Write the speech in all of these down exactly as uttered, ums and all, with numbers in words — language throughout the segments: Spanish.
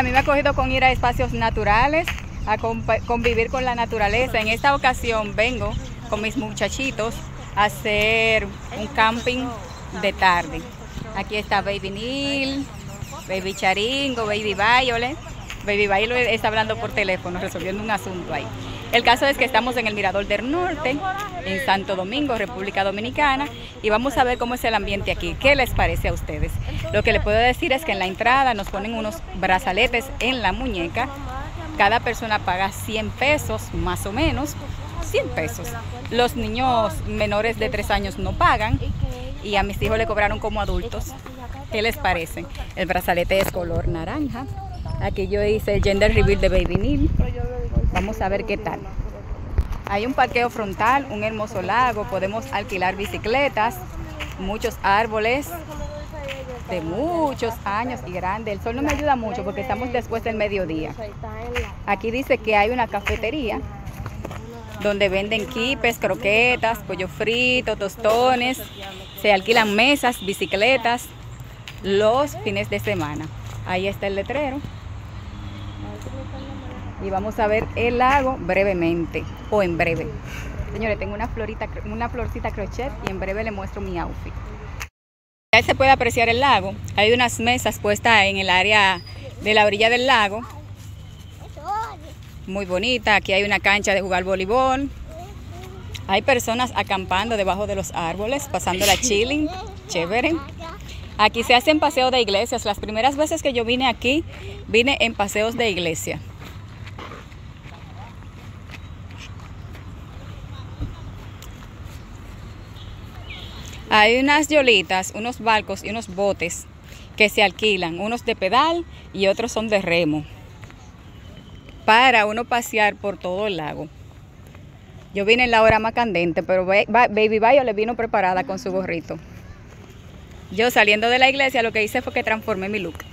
A mí me ha cogido con ir a espacios naturales, a convivir con la naturaleza. En esta ocasión vengo con mis muchachitos a hacer un camping de tarde. Aquí está Baby Neil, Baby Charingo, Baby Violet. Baby Violet está hablando por teléfono, resolviendo un asunto ahí. El caso es que estamos en el Mirador del Norte, en Santo Domingo, República Dominicana, y vamos a ver cómo es el ambiente aquí. ¿Qué les parece a ustedes? Lo que les puedo decir es que en la entrada nos ponen unos brazaletes en la muñeca. Cada persona paga cien pesos, más o menos, cien pesos. Los niños menores de tres años no pagan, y a mis hijos le cobraron como adultos. ¿Qué les parece? El brazalete es color naranja. Aquí yo hice el gender reveal de Baby Neil. Vamos a ver qué tal. Hay un parqueo frontal, un hermoso lago, podemos alquilar bicicletas, muchos árboles de muchos años y grandes. El sol no me ayuda mucho porque estamos después del mediodía. Aquí dice que hay una cafetería donde venden quipes, croquetas, pollo frito, tostones. Se alquilan mesas, bicicletas los fines de semana. Ahí está el letrero. Y vamos a ver el lago brevemente, o en breve. Señores, tengo una florita, una florcita crochet y en breve les muestro mi outfit. Ahí se puede apreciar el lago. Hay unas mesas puestas en el área de la orilla del lago. Muy bonita. Aquí hay una cancha de jugar voleibol. Hay personas acampando debajo de los árboles, pasando la chilling. Chévere. Aquí se hacen paseos de iglesias. Las primeras veces que yo vine aquí, vine en paseos de iglesia. Hay unas yolitas, unos barcos y unos botes que se alquilan, unos de pedal y otros son de remo, para uno pasear por todo el lago. Yo vine en la hora más candente, pero Baby Violet vino preparada con su gorrito. Yo saliendo de la iglesia lo que hice fue que transformé mi look.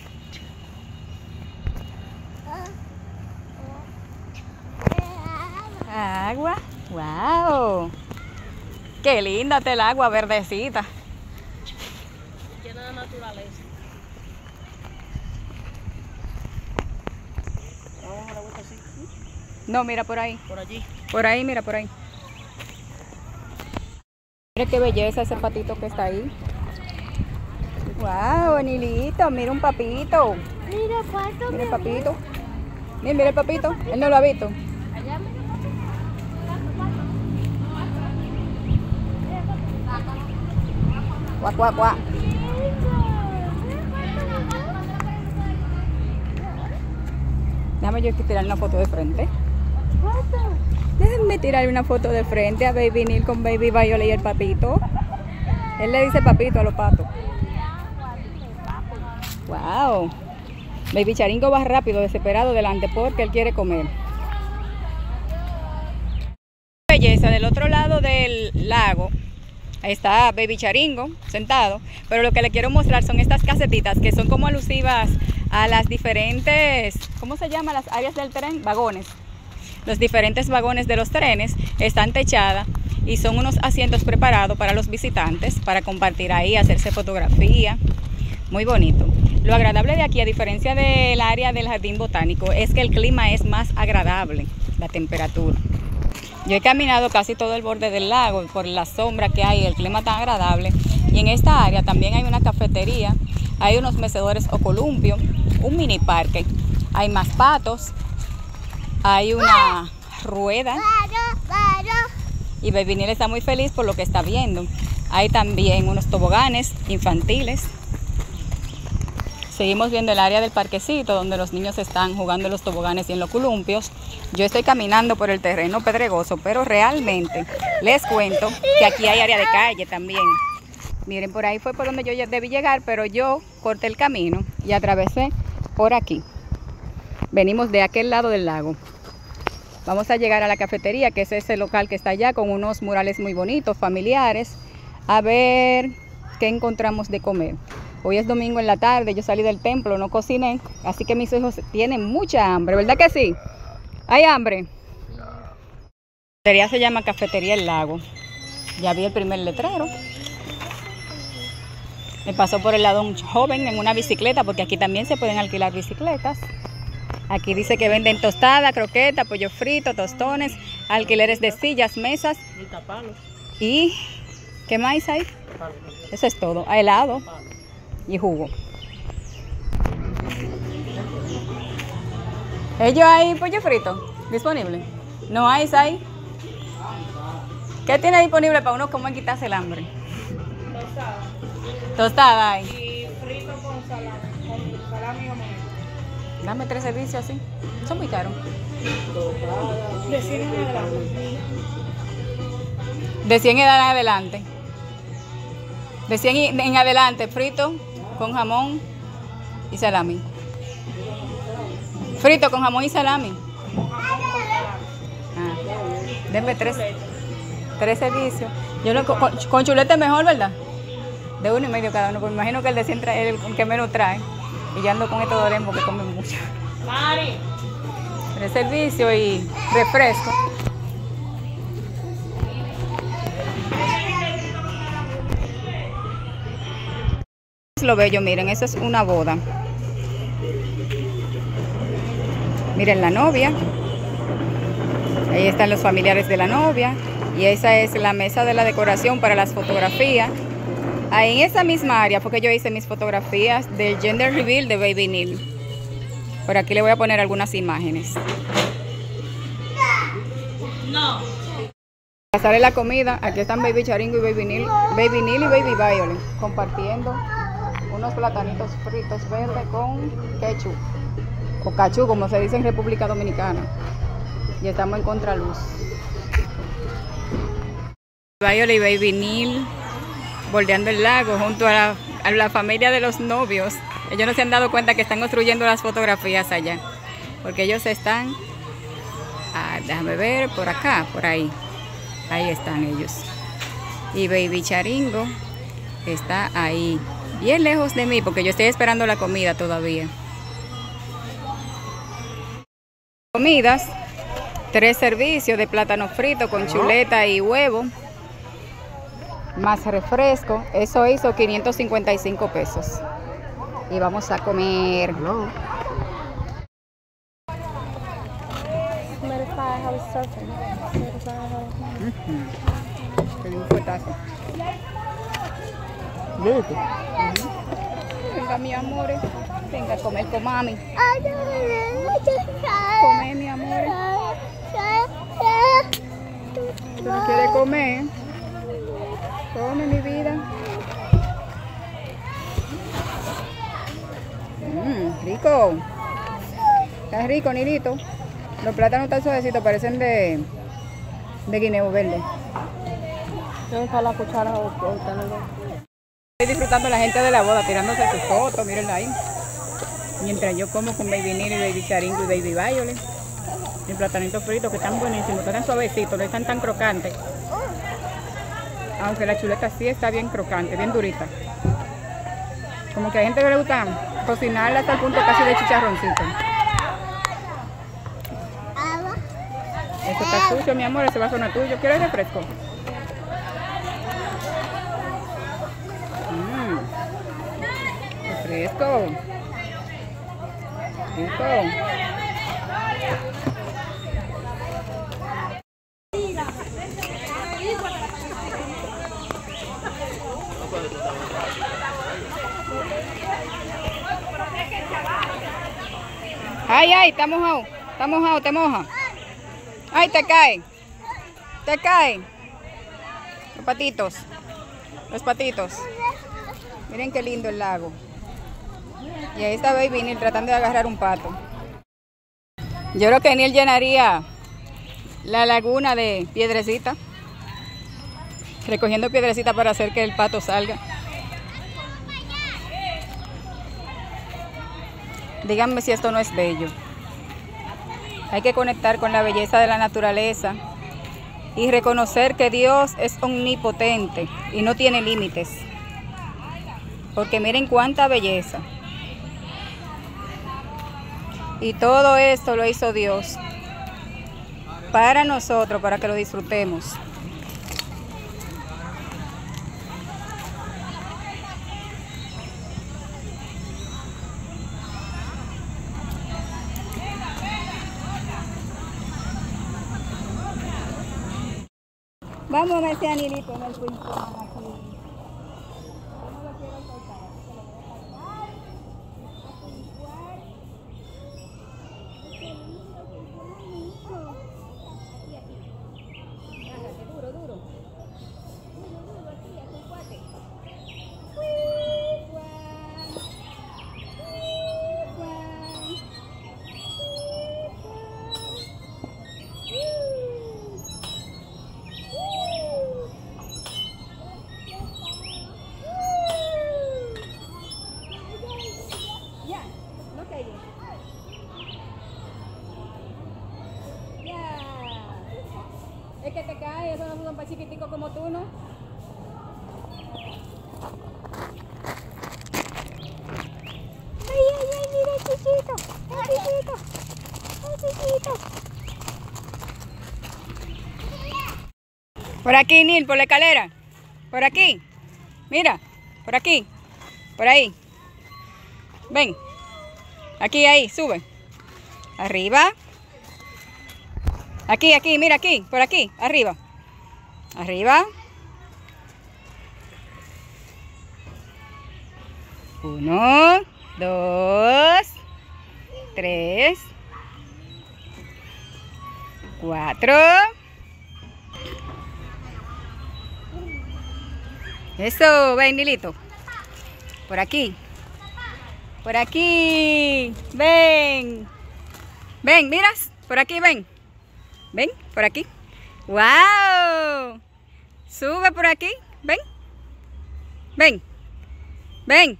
Agua, wow. Qué linda está el agua verdecita. Llena de naturaleza. Vamos a dar la vuelta así. No, mira por ahí. Por allí. Por ahí, mira por ahí. Mira qué belleza ese patito que está ahí. Wow, Nilito, mira un papito. Mira, pato. Mira el papito. Mira, mira el papito. Él no lo ha visto. Allá, mira. Cuá, cuá, cuá. Déjame yo tirar una foto de frente. Déjenme tirar una foto de frente a Baby Neil con Baby Violet y el papito. Él le dice papito a los patos. Wow. Baby Charingo va rápido, desesperado delante porque él quiere comer. Belleza, del otro lado del lago. Ahí está Baby Charingo sentado, pero lo que le quiero mostrar son estas casetitas que son como alusivas a las diferentes, ¿cómo se llama? Las áreas del tren, vagones. Los diferentes vagones de los trenes están techadas y son unos asientos preparados para los visitantes, para compartir ahí, hacerse fotografía. Muy bonito. Lo agradable de aquí, a diferencia del área del jardín botánico, es que el clima es más agradable, la temperatura. Yo he caminado casi todo el borde del lago por la sombra que hay, el clima tan agradable. Y en esta área también hay una cafetería, hay unos mecedores o columpios, un mini parque. Hay más patos, hay una rueda. Y Baby Neil está muy feliz por lo que está viendo. Hay también unos toboganes infantiles. Seguimos viendo el área del parquecito donde los niños están jugando en los toboganes y en los columpios. Yo estoy caminando por el terreno pedregoso, pero realmente les cuento que aquí hay área de calle también. Miren, por ahí fue por donde yo debí llegar, pero yo corté el camino y atravesé por aquí. Venimos de aquel lado del lago. Vamos a llegar a la cafetería, que es ese local que está allá con unos murales muy bonitos, familiares. A ver qué encontramos de comer. Hoy es domingo en la tarde, yo salí del templo, no cociné, así que mis hijos tienen mucha hambre, ¿verdad que sí? ¿Hay hambre? La cafetería se llama Cafetería El Lago. Ya vi el primer letrero. Me pasó por el lado un joven en una bicicleta, porque aquí también se pueden alquilar bicicletas. Aquí dice que venden tostada, croqueta, pollo frito, tostones, alquileres de sillas, mesas. Y tapalos. ¿Y qué más hay? Eso es todo. A helado y jugo. ¿Ellos hay pollo frito disponible? ¿No hay, Sai? ¿Qué tiene disponible para uno como quitarse el hambre? Tostada. Tostada hay. Y frito con salami, con salami o moneda. Dame tres servicios así. Son muy caros. De cien en adelante. De cien en adelante. De cien en adelante, frito con jamón y salami. Frito con jamón y salami. Ah, denme tres. Tres servicios. Yo no, con, con chuleta mejor, ¿verdad? De uno y medio cada uno. Porque me imagino que el de cien trae el que menos trae. Y yo ando con estos dorem porque comen mucho. Mari. Tres servicios y refresco. Lo bello, miren, eso es una boda. Miren la novia. Ahí están los familiares de la novia. Y esa es la mesa de la decoración para las fotografías. Ahí en esa misma área fue que yo hice mis fotografías del gender reveal de Baby Neil. Por aquí le voy a poner algunas imágenes. No. Pasaré la comida. Aquí están Baby Charingo y Baby Neil. Baby Neil y Baby Violet compartiendo unos platanitos fritos verdes con ketchup. O cachú, como se dice en República Dominicana. Y estamos en contraluz. Violet y Baby Neil bordeando el lago junto a la, a la familia de los novios. Ellos no se han dado cuenta que están construyendo las fotografías allá. Porque ellos están, ah, déjame ver, por acá, por ahí. Ahí están ellos. Y Baby Charingo está ahí, bien lejos de mí, porque yo estoy esperando la comida todavía. Comidas, tres servicios de plátano frito con chuleta y huevo, más refresco. Eso hizo quinientos cincuenta y cinco pesos. Y vamos a comer. Notify how it's surfing. Notify how it's Pedí un fuetazo. Venga, mi amor. Venga a comer con mami. Come, mi amor. ¿Tú no quieres comer? Come, mi vida. Mmm, rico. Está rico, Nilito. Los plátanos están suavecitos, parecen de, de guineo verde. ¿Dónde está la cuchara? Estoy disfrutando la gente de la boda, tirándose sus fotos, mírenla ahí. Mientras yo como con Baby Neil y Baby Charingo y Baby Violet. Y platanitos fritos que están buenísimos, están suavecitos, no están tan crocantes. Aunque la chuleta sí está bien crocante, bien durita. Como que hay gente que le gusta cocinarla hasta el punto casi de chicharroncito. Esto está sucio, mi amor, ese vaso no es tuyo. ¿Quieres refresco? Mmm. Refresco. Rico. Ay, ay, está mojado, está mojado, te moja. Ay, te cae, te cae. Los patitos, los patitos. Miren qué lindo el lago. Y ahí está Baby Neil tratando de agarrar un pato. Yo creo que Neil llenaría la laguna de piedrecita, recogiendo piedrecita para hacer que el pato salga. Díganme si esto no es bello. Hay que conectar con la belleza de la naturaleza y reconocer que Dios es omnipotente y no tiene límites. Porque miren cuánta belleza. Y todo esto lo hizo Dios para nosotros, para que lo disfrutemos. Vamos a ver ese anilito en el pincel aquí. Duro, duro. Es que te cae, eso no son para chiquiticos como tú, ¿no? Ay, ay, ay, mira el chiquito, el chiquito, el chiquito. Por aquí, Nil, por la escalera. Por aquí. Mira, por aquí. Por ahí. Ven. Aquí, ahí, sube. Arriba. Aquí, aquí, mira aquí, por aquí, arriba. Arriba. Uno, dos, tres, cuatro. Eso, ven, Nilito. Por aquí. Por aquí. Ven. Ven, miras. Por aquí, ven. Ven, por aquí. ¡Wow! Sube por aquí. Ven. Ven. Ven.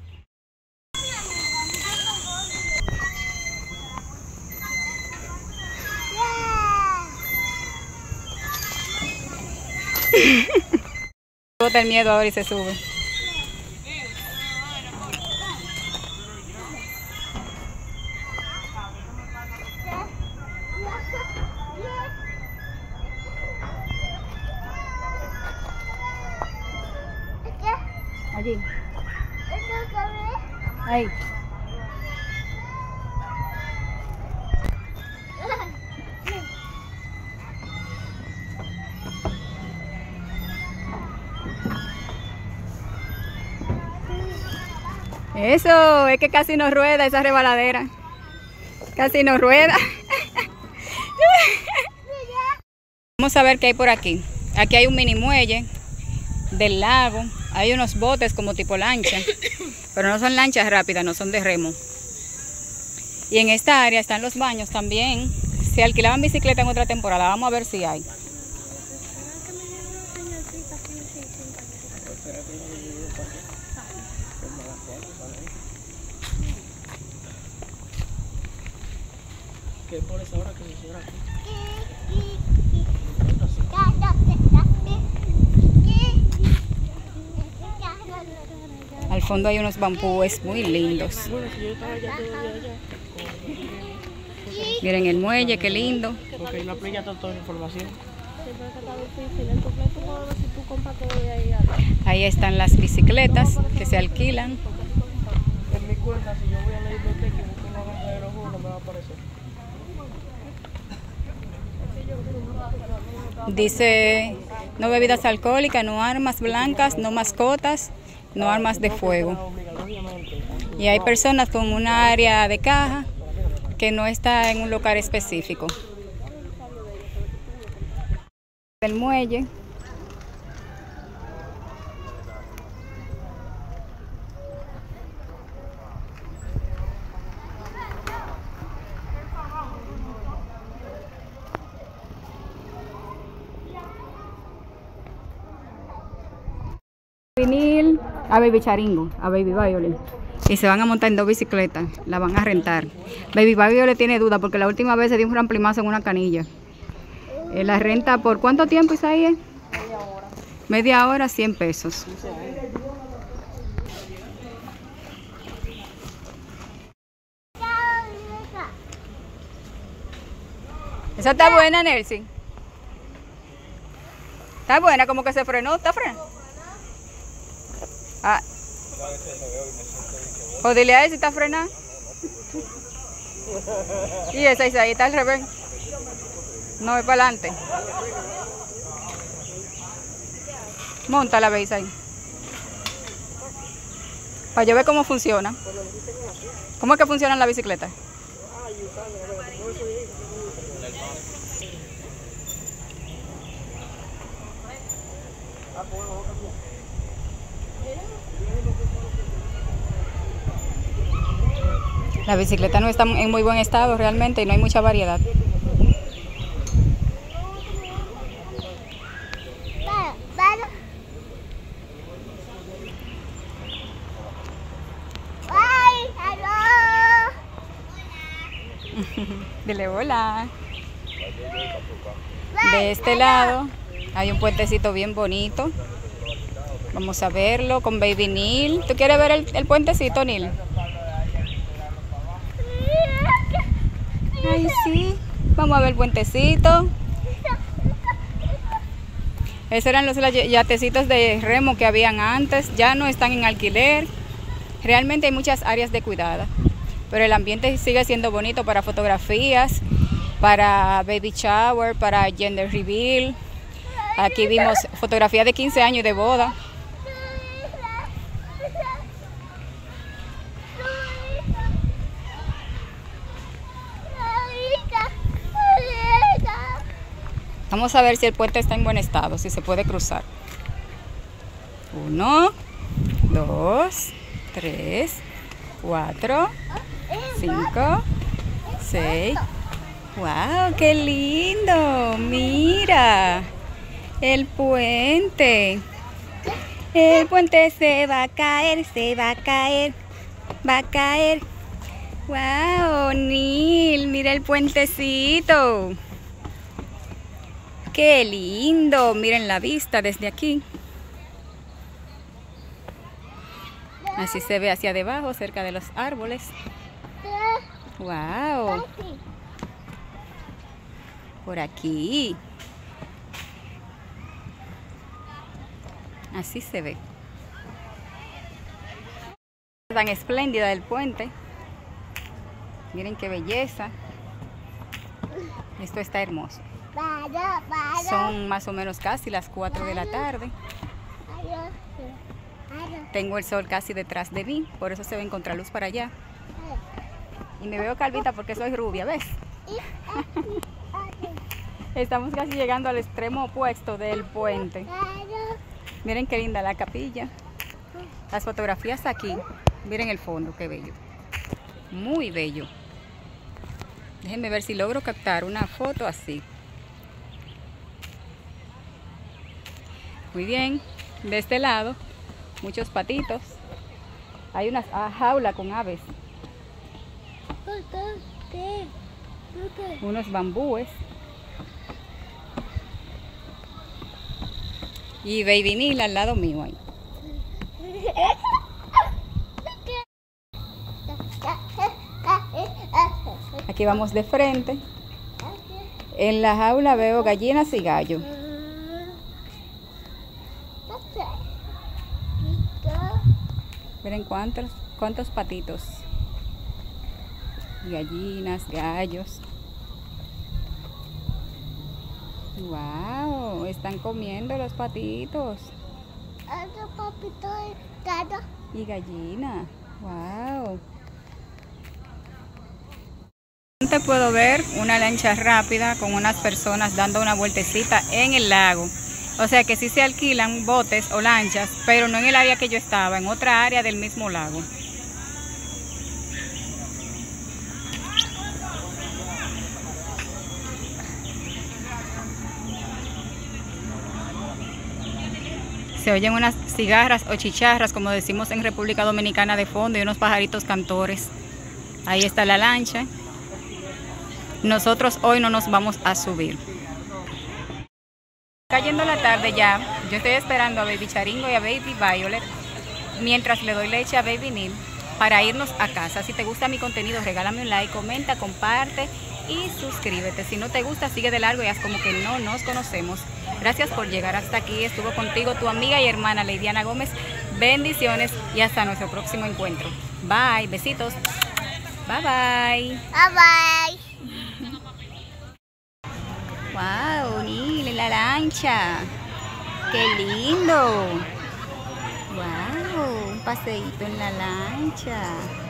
Bota el miedo ahora y se sube. Allí. Ahí. Eso, es que casi nos rueda esa rebaladera. Casi nos rueda. Vamos a ver qué hay por aquí. Aquí hay un mini muelle del lago. Hay unos botes como tipo lancha, pero no son lanchas rápidas, no son de remo. Y en esta área están los baños también. Se alquilaban bicicletas en otra temporada. Vamos a ver si hay. ¿Qué por esa hora que me hiciera aquí? Al fondo hay unos bambúes muy lindos. Bueno, si yo estaba allá todavía allá. Miren el muelle, qué lindo. Porque en la playa está toda la información. Ahí están las bicicletas que se alquilan. En mi cuenta, si yo voy a la biblioteca y busco una ganja de los no me va a aparecer. Dice, no bebidas alcohólicas, no armas blancas, no mascotas, no armas de fuego. Y hay personas con una área de caja que no está en un lugar específico. El muelle. Vinil a Baby Charingo, a Baby Violet. Y se van a montar en dos bicicletas, la van a rentar. Baby Violet tiene duda porque la última vez se dio un ramplimazo en una canilla. Eh, la renta, ¿por cuánto tiempo, Isaías? Media hora. Media hora, cien pesos. Esa está buena, Nelson. Está buena, como que se frenó, ¿está frenando? Ah. O dile a él si está frenando. Y esa, esa ahí está al revés. No, es para adelante. Monta la veis ahí. Para yo ver cómo funciona. ¿Cómo es que funciona la bicicleta? La bicicleta no está en muy buen estado realmente y no hay mucha variedad. Dile hola. De este lado hay un puentecito bien bonito. Vamos a verlo con Baby Neil. ¿Tú quieres ver el, el puentecito, Neil? Ay, sí. Vamos a ver el puentecito. Esos eran los yatecitos de remo que habían antes. Ya no están en alquiler. Realmente hay muchas áreas de cuidado. Pero el ambiente sigue siendo bonito para fotografías, para baby shower, para gender reveal. Aquí vimos fotografías de quince años de boda. Vamos a ver si el puente está en buen estado, si se puede cruzar. Uno, dos, tres, cuatro, cinco, seis. ¡Wow! ¡Qué lindo! Mira, el puente. El puente se va a caer, se va a caer, va a caer. ¡Wow! Neil, mira el puentecito. ¡Qué lindo! Miren la vista desde aquí. Así se ve hacia debajo, cerca de los árboles. ¡Wow! Por aquí. Así se ve. Tan espléndida del puente. Miren qué belleza. Esto está hermoso. Son más o menos casi las cuatro de la tarde. Tengo el sol casi detrás de mí, por eso se ve en contraluz para allá. Y me veo calvita porque soy rubia, ¿ves? Estamos casi llegando al extremo opuesto del puente. Miren qué linda la capilla. Las fotografías aquí. Miren el fondo, qué bello. Muy bello. Déjenme ver si logro captar una foto así. Muy bien. De este lado, muchos patitos. Hay una jaula con aves. Unos bambúes. Y Baby Neil al lado mío ahí. Aquí vamos de frente. En la jaula veo gallinas y gallos. Miren cuántos, cuántos patitos. Gallinas, gallos. Wow, están comiendo los patitos. Y gallina. Wow. Te puedo ver una lancha rápida con unas personas dando una vueltecita en el lago. O sea que sí se alquilan botes o lanchas, pero no en el área que yo estaba, en otra área del mismo lago. Se oyen unas cigarras o chicharras, como decimos en República Dominicana, de fondo, y unos pajaritos cantores. Ahí está la lancha. Nosotros hoy no nos vamos a subir. Cayendo la tarde ya, yo estoy esperando a Baby Charingo y a Baby Violet, mientras le doy leche a Baby Neil, para irnos a casa. Si te gusta mi contenido, regálame un like, comenta, comparte y suscríbete. Si no te gusta, sigue de largo y haz como que no nos conocemos. Gracias por llegar hasta aquí. Estuvo contigo tu amiga y hermana Leidiana Gómez. Bendiciones y hasta nuestro próximo encuentro. Bye, besitos. Bye bye. Bye bye. Wow, Neil, en la lancha. ¡Qué lindo! ¡Wow! Un paseíto en la lancha.